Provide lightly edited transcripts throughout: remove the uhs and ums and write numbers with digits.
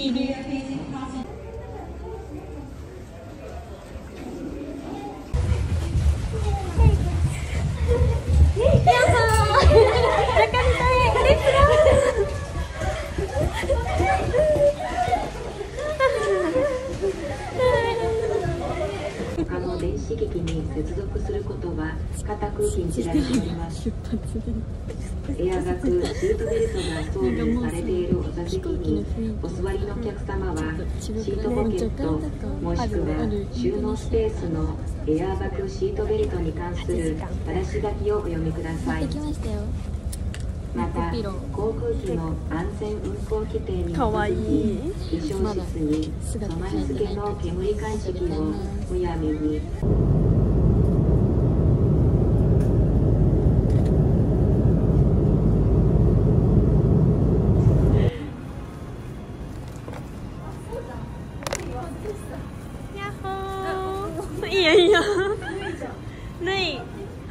いる。 他の電子機器に接続することは固く禁じられております。エアバッグ、シートベルトが装備されているお座席にお座りのお客様はシートポケットもしくは収納スペースのエアバッグシートベルトに関する正し書きをお読みください。また航空機の安全運航規定に基づき非常室に染まり付けの煙感知器をむやみにいいよいいよ。ぬい。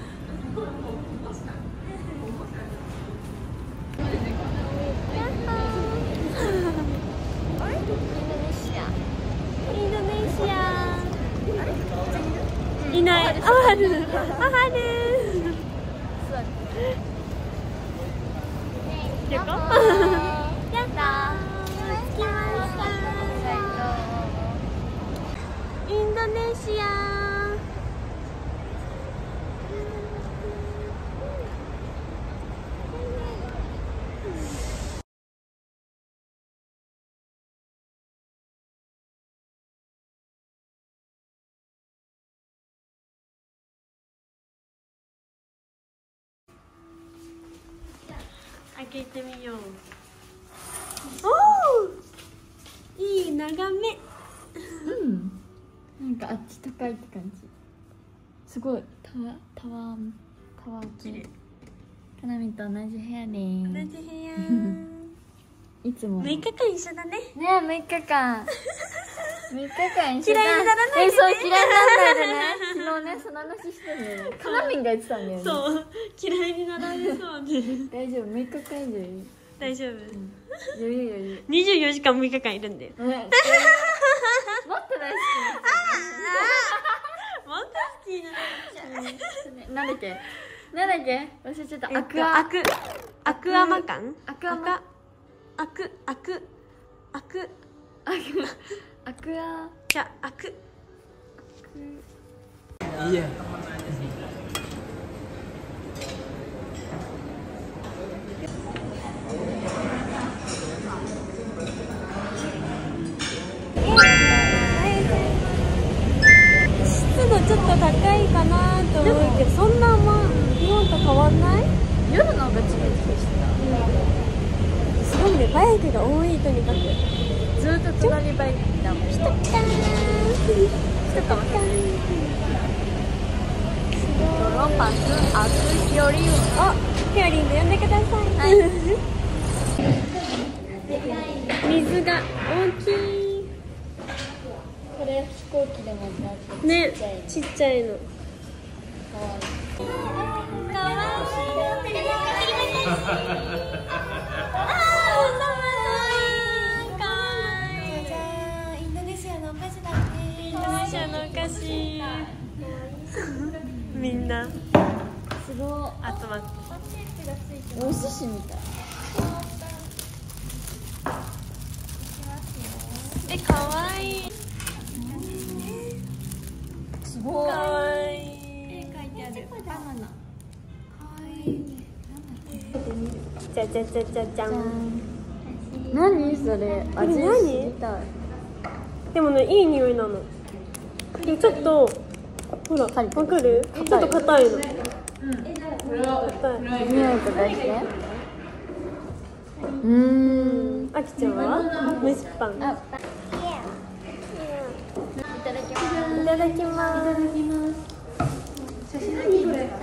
いない。ある。ある。やったー。着きました。インドネシア。開けてみよう。おお、いい眺め。 なんかあっち高いって感じ。すごいタワー系。かなみと同じ部屋で同じ部屋。 いつも 6日間一緒だね。 ねえ、6日間6日間一緒だ。 嫌いにならないでね。 そう、嫌いにならないでね。昨日ね、その話してんだよね。かなみんが言ってたんだよね。 そう、嫌いになられそうで。 大丈夫、6日間以上いい。 大丈夫。 余裕。 24時間6日間いるんで。 もっと大好き。 もっと好きな。 なんだっけ忘れちゃった。 アクアマカン。 アクアじゃあ、 いや。 湿度ちょっと高いかなと思うけど、そんな日本と変わんない？ 夜の方がチリチリしてた。 すごいね、バイクが多い。とにかくずっと隣バイクだもん。 来たかも。 ドロパスアクヒョリウム。 ヒアリング呼んでください。水が大きい。 これ飛行機でもなってね、ちっちゃいの。 かわいい。 インドネシアのお菓子だって。インドネシアのお菓子。みんなすごい。 集まって。 お寿司みたい。 かわいい。 すごい。 かわいい。 書いてある。バナナ。 じゃじゃじゃじゃじゃん。 何それ？味知りたい。 でもね、いい匂いなの。ちょっとほら、わかる？ちょっと硬いの。硬い。 匂いと出して。 あきちゃんは蒸しパン。いただきます。 ただきます。 写真何これ？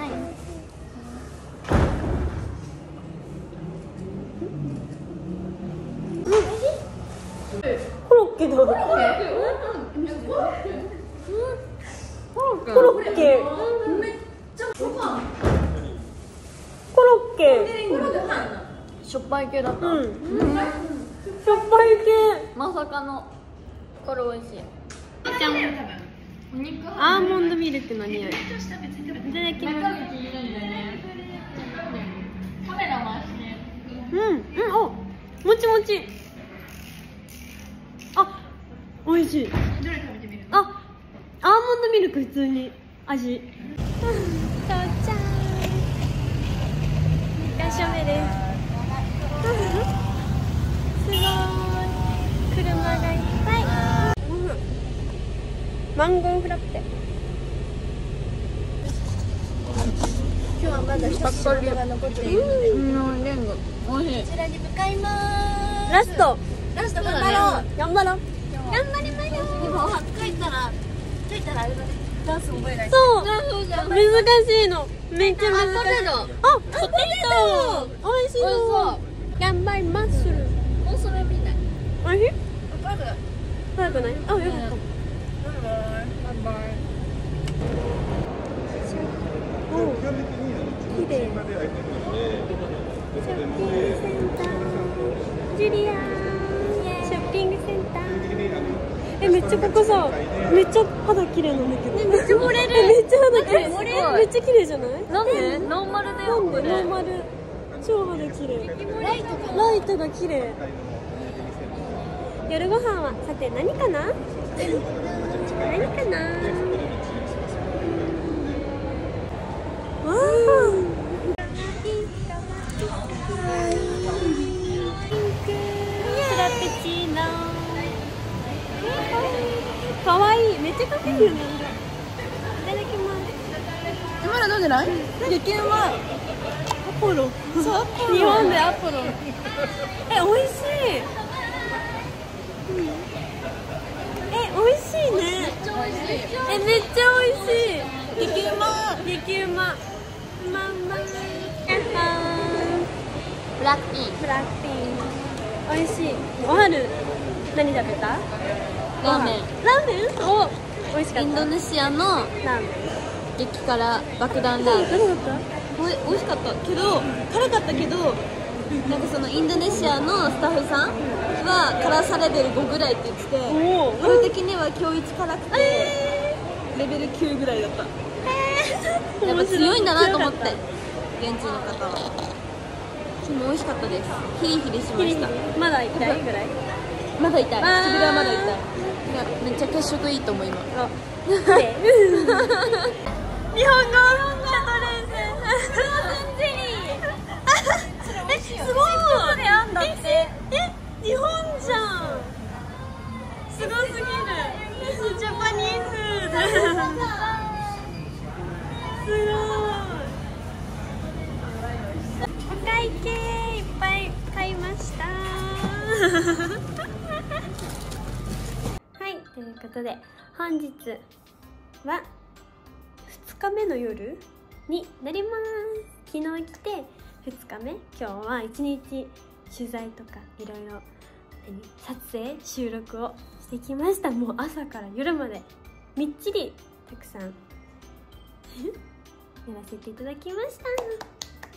コロッケだ。コロッケ。コロッケ。 しょっぱい系だった。 しょっぱい系。 まさかのこれ美味しい。 じゃん。アーモンドミルクの匂い。いただきます。 カメラ回して。 お、もちもち。あ、美味しい。あ、アーモンドミルク普通に味。到着。2回目です。すごい。車がいっぱい。マンゴーフラッペ。 今日はまだ一つ仕事が残っているので、こちらに向かいます。 ラストラスト頑張ろう。 頑張ろう。 頑張りましょう。でも着いたらあれだね。ダンス覚えない。 そう難しいの。めっちゃ難しい。あ、ポテト美味しいの。頑張ります。 もうそれみたい。 おいしい？ バイバイ。 早くない？あ、よかった。 バイバイ。 お、綺麗。ショッピングセンター。ジュリアショッピングセンター。めっちゃここさ、めっちゃ肌綺麗なんだけど。めっちゃ漏れる。めっちゃ肌綺麗。めっちゃ綺麗じゃない？ なんで？ノーマルだよ。 なんで？ノーマル。超肌綺麗。ライトが綺麗。夜ご飯はさて何かな？何かな？わあ。フラペチーノ。可愛い。めっちゃ可愛いよね。いただきます。 まだ飲んでない？激うまい。 アポロ。日本でアポロ。美味しい。美味しいね。めっちゃ美味しい。めっちゃ美味しい。激うま。激うま。まんま。 ブラックピー。 ブラックピン。美味しい。おはる。何食べた？ ラーメン。 ラーメン？お、美味しかった。 インドネシアのラーメン。 激辛爆弾ラーメン。 どうだった？ 美味しかったけど、辛かったけど、なんかそのインドネシアのスタッフさんは辛さレベル5ぐらいって言ってて、俺的には今日一辛くて、レベル9ぐらいだった。やっぱ強いんだなと思って、現地の方は。でも美味しかったです。ヒリヒリしました。 まだ痛いぐらい？ まだ痛い。唇はまだ痛い。いや、めっちゃ血色いいと思う今。 あ、綺麗。日本語シャトレーゼ。すごい。日本じゃん。すごすぎる。ジャパニーズ。すごい。お会計いっぱい買いました。はい、ということで本日は2日目の夜になります。昨日来て2日目、今日は1日取材とかいろいろ撮影収録をしてきました。もう朝から夜までみっちりたくさんやらせていただきました。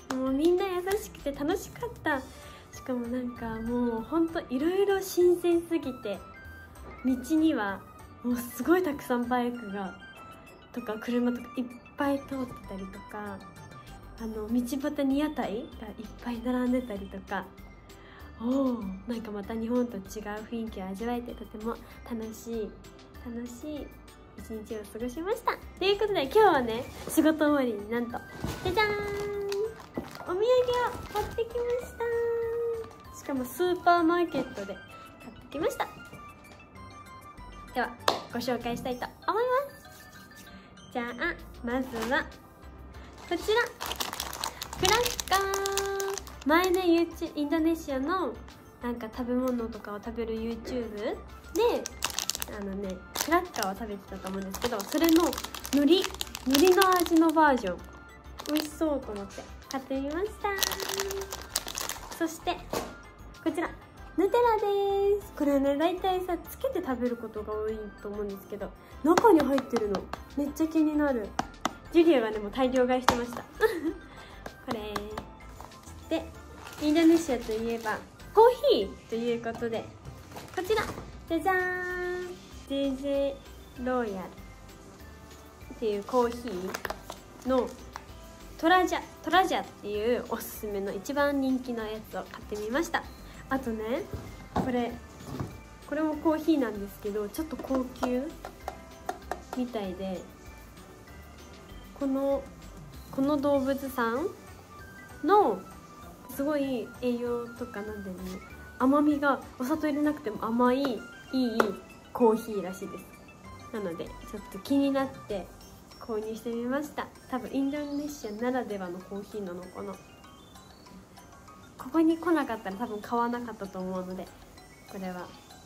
もうみんな優しくて楽しかった。しかもなんかもうほんといろいろ新鮮すぎて、道にはもうすごいたくさんバイクがとか車とかいっぱい通ってたりとか、道端に屋台がいっぱい並んでたりとか、なんかまた日本と違う雰囲気を味わえて、とても楽しい一日を過ごしました。ということで今日はね、仕事終わりになんとじゃじゃーん、お土産を買ってきました。しかもスーパーマーケットで買ってきました。ではご紹介したいと思います。じゃあまずはこちら、クラッカー。前ねインドネシアのなんか食べ物とかを食べる YouTube でクラッカーを食べてたと思うんですけど、それの海苔の味のバージョン、美味しそうと思って買ってみました。そしてこちらヌテラです。これね、大体さつけて食べることが多いと思うんですけど、中に入ってるのめっちゃ気になる。ジュリアがねもう大量買いしてましたこれでインドネシアといえばコーヒーということで、こちらじゃじゃーん、 JJ ロイヤルっていうコーヒーのトラジャっていうおすすめの一番人気のやつを買ってみました。あとね、これもコーヒーなんですけど、ちょっと高級みたいで、この動物さんのすごい栄養とかなんでね、甘みがお砂糖入れなくても甘いいいコーヒーらしいです。なのでちょっと気になって購入してみました。多分インドネシアならではのコーヒーなのかな。ここに来なかったら多分買わなかったと思うので、これは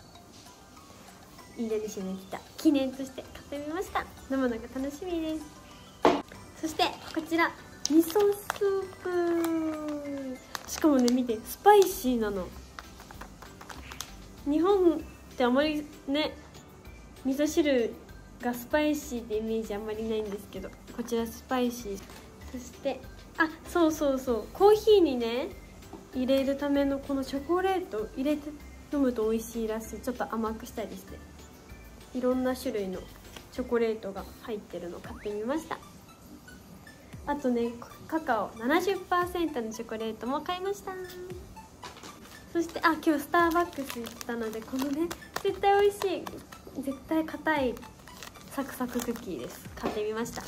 インドネシアに来た記念として買ってみました。飲むのが楽しみです。そしてこちら味噌スープ、しかもね見て、スパイシーなの。日本ってあまりね、味噌汁がスパイシーってイメージあんまりないんですけど、こちらスパイシー。そしてそうコーヒーにね入れるためのこのチョコレート入れて飲むと美味しいらしい。ちょっと甘くしたりして、いろんな種類のチョコレートが入ってるのを買ってみました。あとね、カカオ 70% のチョコレートも買いました。そして今日スターバックス行ったので、このね絶対美味しい、絶対硬いサクサククッキーです。買ってみました。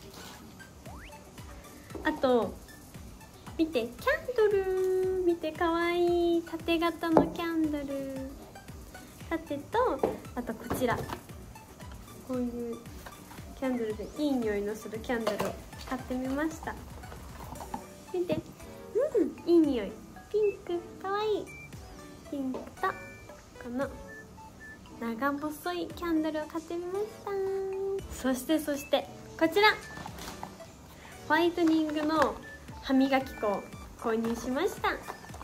あと見て、キャンドル見て、かわいい縦型のキャンドル、縦と、あとこちらこういうキャンドルでいい匂いのするキャンドルを買ってみました。見て、いい匂い、ピンクかわいいピンクとこの長細いキャンドルを買ってみました。そしてこちらホワイトニングの歯磨き粉を購入しました。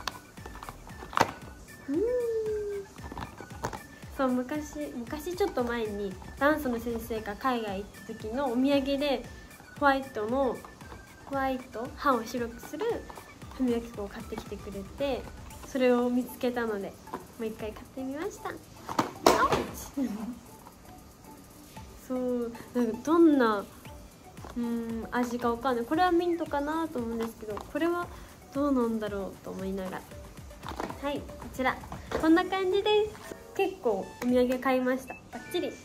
そう、昔ちょっと前にダンスの先生が海外行った時のお土産でホワイト歯を白くする歯磨き粉を買ってきてくれて、それを見つけたのでもう一回買ってみました。そうなんかどんな味かわかんない。これはミントかなと思うんですけど、これはどうなんだろうと思いながら、はい、こちらこんな感じです。結構お土産買いました。バッチリ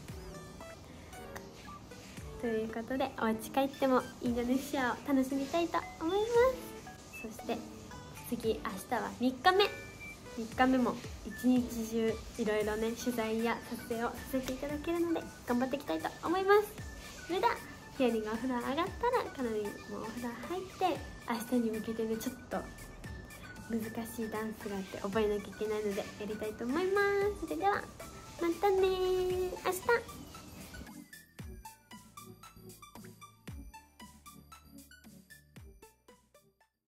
ということで、お家帰ってもインドネシアを楽しみたいと思います。そして次、明日は3日目も一日中いろいろね取材や撮影をさせていただけるので頑張っていきたいと思います。それではヒアリがお風呂上がったらカナリもお風呂入って、明日に向けてねちょっと難しいダンスがあって覚えなきゃいけないのでやりたいと思います。それではまたね、明日。